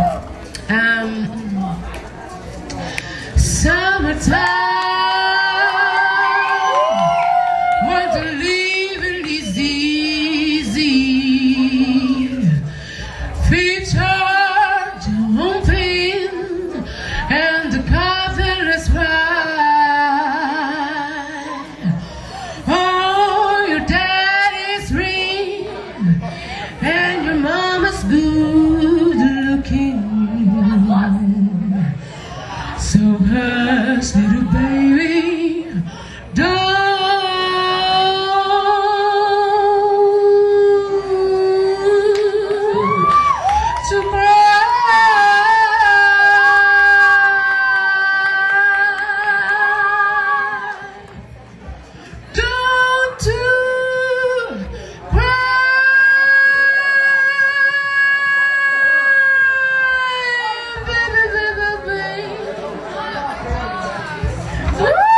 Summertime, want to leave in this easy. Feet are jumping and the coffin is right. Oh, your daddy's ring and your mama's good looking. So hush, little baby, don't to cry. Don't to cry. Baby, baby, baby. Woo!